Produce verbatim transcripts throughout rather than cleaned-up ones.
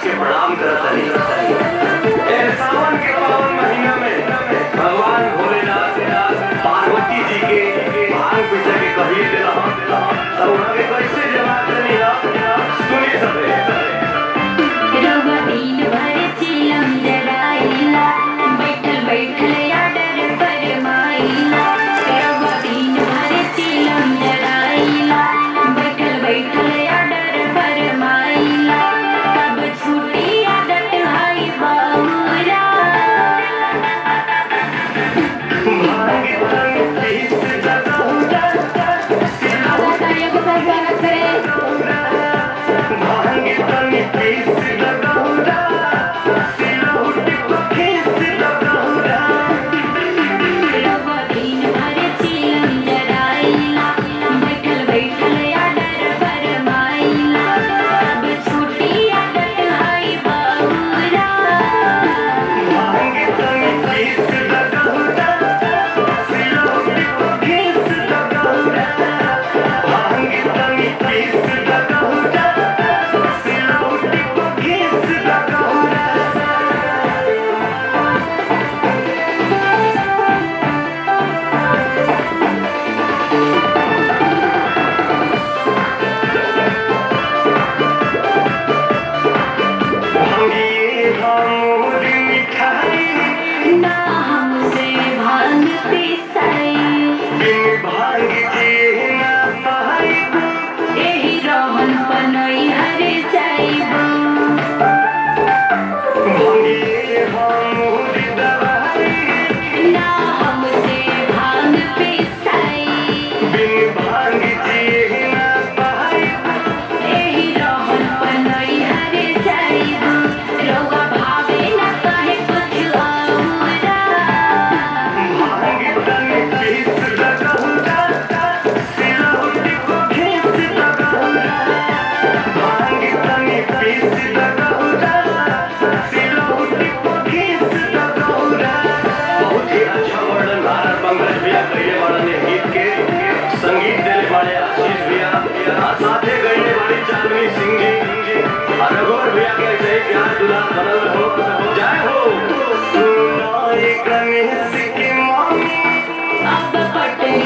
के प्रणाम करता है। सावन के पावन महीना में भगवान भोलेनाथ पार्वती जी के भांग पीछे के कही दिला तब उन्होंने कैसे जवाब देनी सुनी सबे बैठल बैठल आडर फरमाइला दिन भर चिलम जराइला बैठल बैठल आडर फरमाइला तब छूटी आदत हाई बाबूरा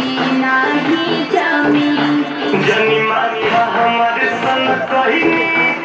जनी माथा हमारे सन कही